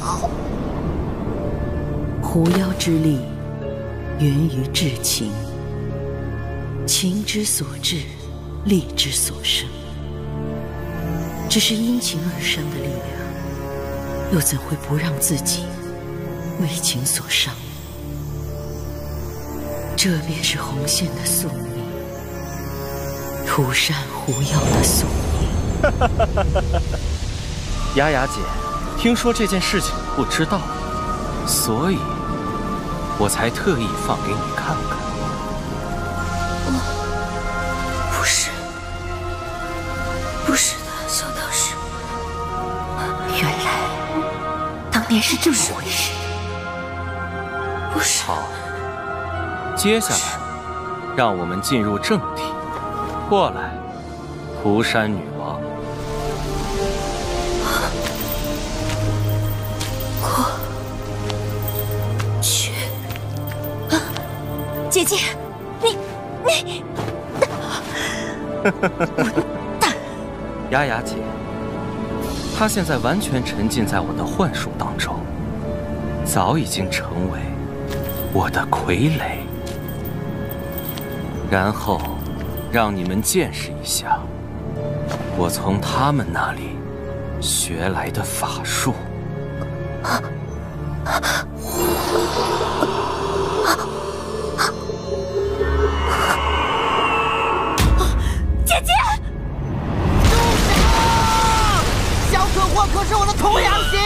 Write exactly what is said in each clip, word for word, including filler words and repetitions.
狐妖之力源于至情，情之所至，力之所生。只是因情而生的力量，又怎会不让自己为情所伤？这便是红线的宿命，涂山狐妖的宿命。 雅雅姐，听说这件事情不知道，所以我才特意放给你看看。 我不是，不是的，小道士。原来当年是这么回事。不是。 好，接下来让我们进入正题。过来，涂山女王。 过去。啊，姐姐，你你。 雅雅姐，她现在完全沉浸在我的幻术当中，早已经成为我的傀儡。然后，让你们见识一下我从他们那里学来的法术。 姐姐，住手！小蠢货可是我的童养媳！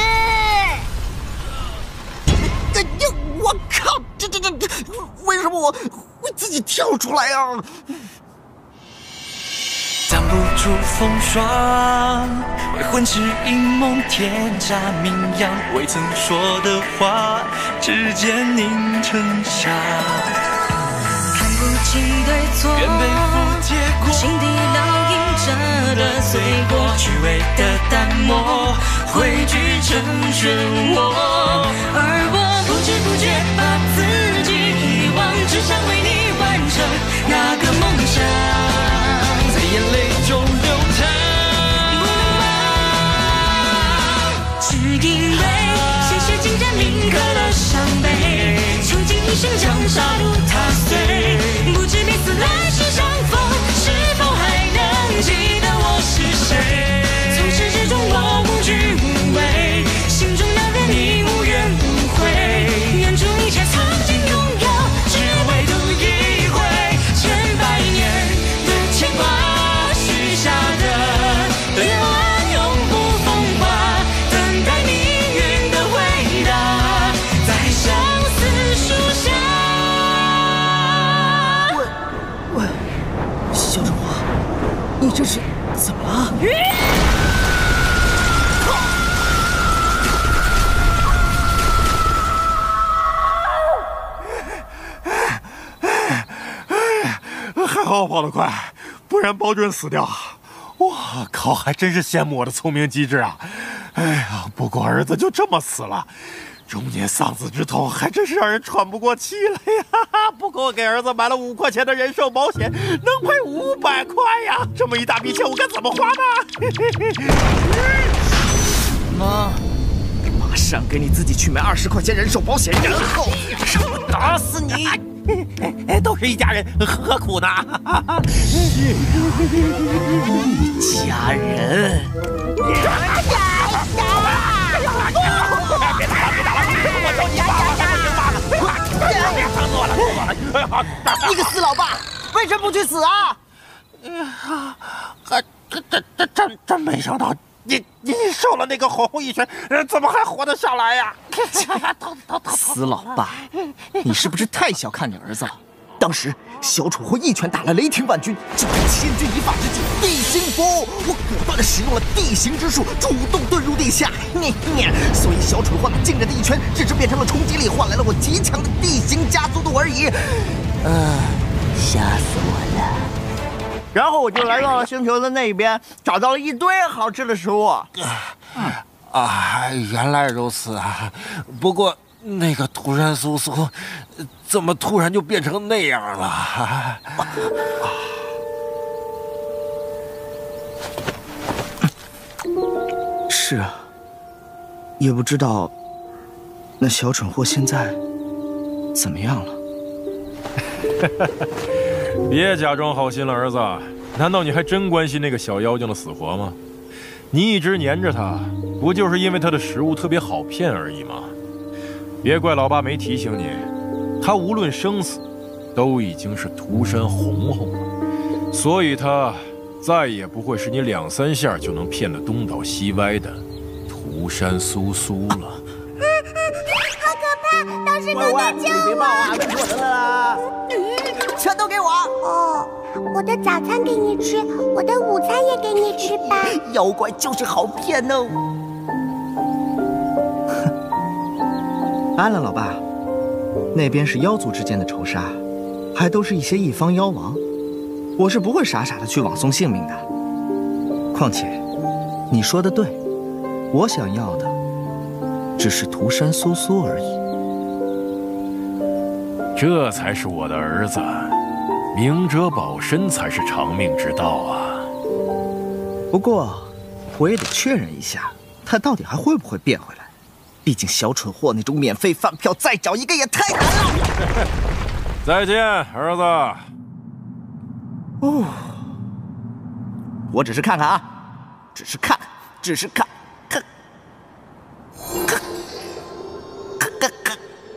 哎呀，我靠！这这这，为什么我会自己跳出来啊？ 挡不住风霜，未婚只因梦天下名扬，未曾说的话，指尖凝成沙。 看不清对错， 愿被俘结果， 心底烙印着的罪过， 虚伪的淡漠汇聚成漩涡， 而我不知不觉把自己遗忘，只想为你完成那个梦想， 在眼泪中流淌。 不能忘，只因为鲜血浸染铭刻了伤悲，穷尽一生将杀戮踏碎，不知彼此来世相逢，是否还能记得我是谁？从始至终我无惧无畏，心中那个你无怨无悔，愿祝一切曾经拥有，只唯独一回，千百年的牵挂，许下的愿望永不风化，等待命运的回答，在相思树下。 喂喂，小蠢货，你这是怎么了？ 还好我跑得快，不然保准死掉。我靠，还真是羡慕我的聪明机智啊！哎呀，不过儿子就这么死了，中年丧子之痛还真是让人喘不过气来呀！不过我给儿子买了五块钱的人寿保险，能赔五百块呀！这么一大笔钱，我该怎么花呢？ 妈，马上给你自己去买二十块钱人寿保险，然后让我打死你！ 都是一家人，何苦呢？ 一家人。 别打了！别打了！我求你爸爸才不行吧！别疼死我了！ 你个死老爸，为什么不去死啊？ 还真真真真真没想到，你你受了那个红一拳，怎么还活得下来呀？ 死老爸，你是不是太小看你儿子了？当时小蠢货一拳打了雷霆万钧，就在千钧一发之际，地心符，我果断地使用了地形之术，主动遁入地下。你你，所以小蠢货那惊人的一拳，只是变成了冲击力，换来了我极强的地形加速度而已。呃，吓死我了。然后我就来到了星球的那边，找到了一堆好吃的食物。 嗯、啊，原来如此啊！不过那个突然叔叔，怎么突然就变成那样了？啊、 是啊，也不知道那小蠢货现在怎么样了？ 别假装好心了，儿子。难道你还真关心那个小妖精的死活吗？你一直黏着他，不就是因为他的食物特别好骗而已吗？别怪老爸没提醒你，他无论生死，都已经是涂山红红了，所以他再也不会是你两三下就能骗得东倒西歪的涂山苏苏了。 好可怕！道士哥哥救我！ 别骂我，被我的了，全都给我！ 哦，我的早餐给你吃，我的午餐也给你吃吧。 妖怪就是好骗哦。安了，老爸，那边是妖族之间的仇杀，还都是一些一方妖王，我是不会傻傻的去枉送性命的。况且，你说的对，我想要的只是涂山苏苏而已。 这才是我的儿子，明哲保身才是长命之道啊！ 不过，我也得确认一下，他到底还会不会变回来。毕竟小蠢货那种免费饭票，再找一个也太难了。 再见，儿子。 哦，我只是看看啊，只是看，只是看，看，看，看，看，看，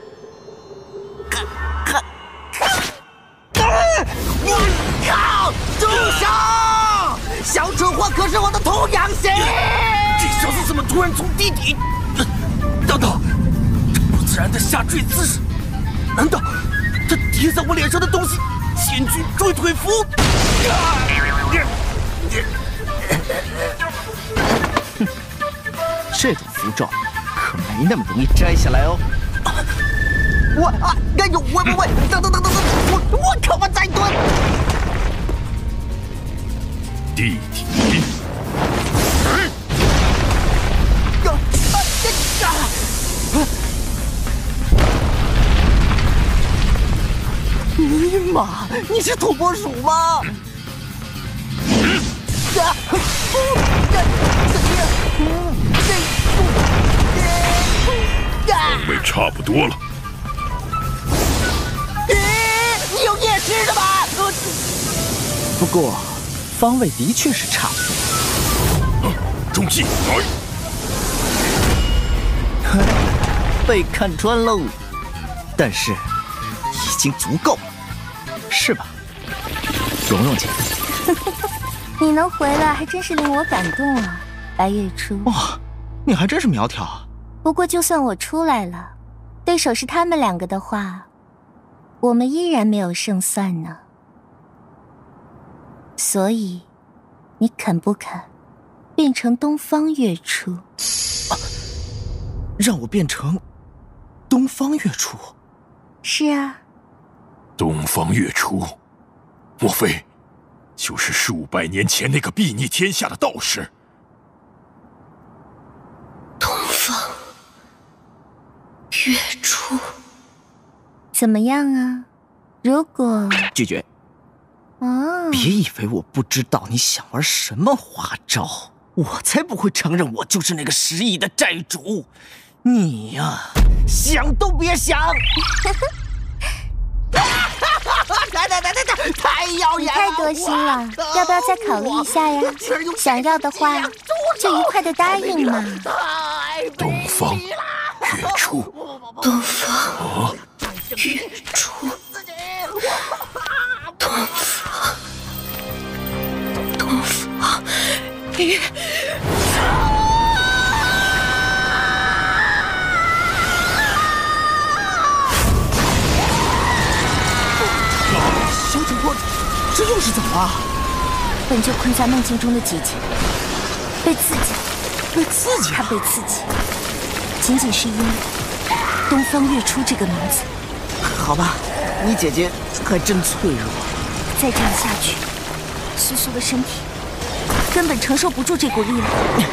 看，看！我靠！住手！小蠢货可是我的童养媳！这小子怎么突然从地底？等等，这不自然的下坠姿势，难道这贴在我脸上的东西千钧坠腿符？这种符咒可没那么容易摘下来哦。我啊，哎呦，喂喂喂，等等等等等，我我可不再蹲。 地底。尼玛，你是土拨鼠吗？ 方位差不多了。 你有夜视的吧？不过，方位的确是差不多。 中计来。 被看穿喽，但是已经足够了，是吧，蓉蓉姐？ 你能回来还真是令我感动啊，白月初。 哇，你还真是苗条。 不过就算我出来了，对手是他们两个的话，我们依然没有胜算呢。所以，你肯不肯变成东方月初？ 啊，让我变成东方月初？ 是啊。 东方月初，莫非就是数百年前那个睥睨天下的道士？ 东方月初，怎么样啊？如果拒绝。 哦， 别以为我不知道你想玩什么花招，我才不会承认我就是那个十亿的债主。你呀、啊，想都别想！太太太太太太耀眼了！ 太多心了，要不要再考虑一下呀？想要的话，就愉快的答应嘛。 东方月初， 东方月初，东方，东方月。 小主播，这又是怎么了？ 本就困在梦境中的姐姐，被刺激， 被刺激， 她被刺激，仅仅是因为东方月初这个名字。 好吧，你姐姐还真脆弱。 再这样下去，苏苏的身体根本承受不住这股力量。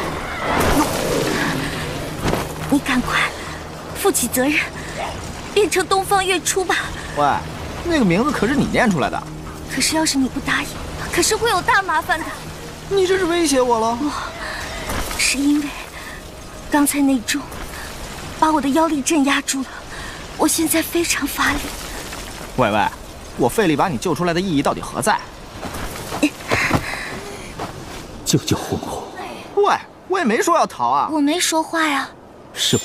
你赶快负起责任，变成东方月初吧。 喂，那个名字可是你念出来的。 可是要是你不答应，可是会有大麻烦的。 你这是威胁我了？ 我是因为刚才那种把我的妖力镇压住了，我现在非常乏力。 喂喂，我费力把你救出来的意义到底何在？ 救救红红！ 喂，我也没说要逃啊。 我没说话呀。 是我，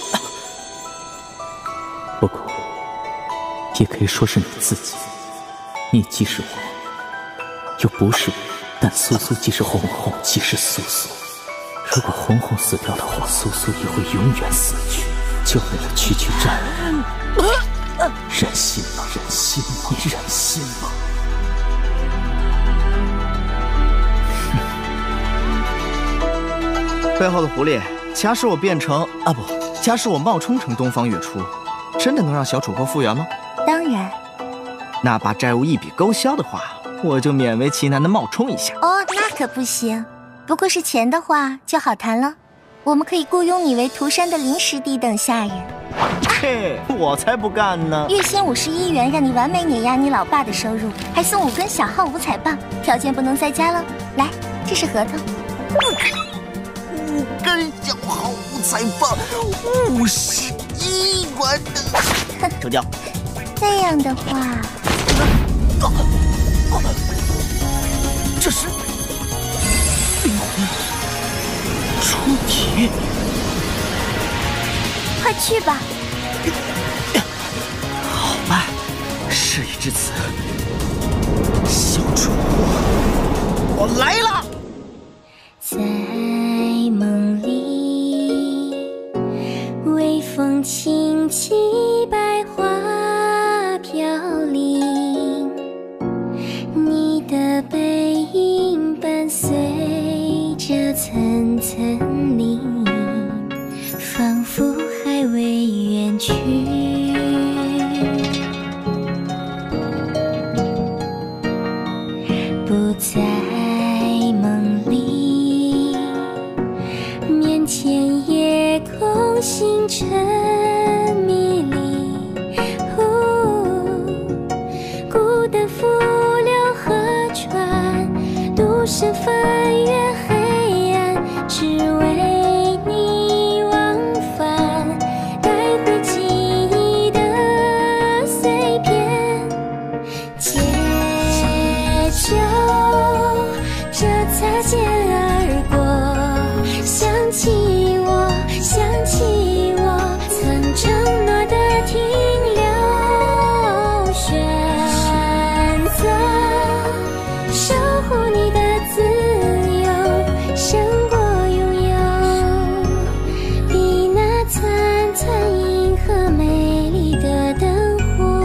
不过也可以说是你自己。你既是我，又不是我，但苏苏既是红红，既是苏苏。如果红红死掉的话，苏苏也会永远死去。就为了区区战略，忍心吗？忍心吗？你忍心吗？ 背后的狐狸，假使我变成啊不，假使我冒充成东方月初，真的能让小楚货复原吗？ 当然。 那把债务一笔勾销的话，我就勉为其难的冒充一下。 哦，那可不行。不过是钱的话就好谈了，我们可以雇佣你为涂山的临时地等下人。 嘿，我才不干呢！ 月薪五十一元，让你完美碾压你老爸的收入，还送五根小号五彩棒，条件不能再加了。来，这是合同。 五根小号五彩棒，五十一元的，成交。 那样的话， 这是灵魂出体。 快去吧。 好吧，事已至此，小楚，我来了。 在梦里，微风轻起，百花飘零，你的背影伴随着层层泞，仿佛还未远去。不在梦里，面前夜空星辰迷离，孤灯扶流河船，独身翻越黑暗，只为你往返，带回记忆的碎片，借酒这擦肩而过，想起我，想起我曾承诺的停留，选择守护你的自由，胜过拥有比那璀璨银河美丽的灯火。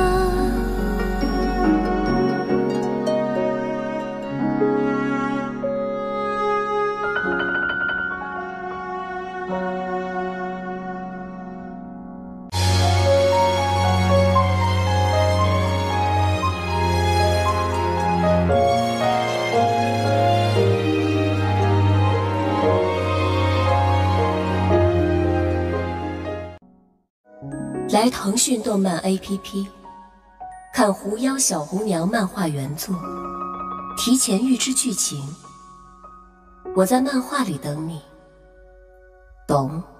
来腾讯动漫 A P P 看《狐妖小红娘》漫画原作，提前预知剧情。我在漫画里等你，懂？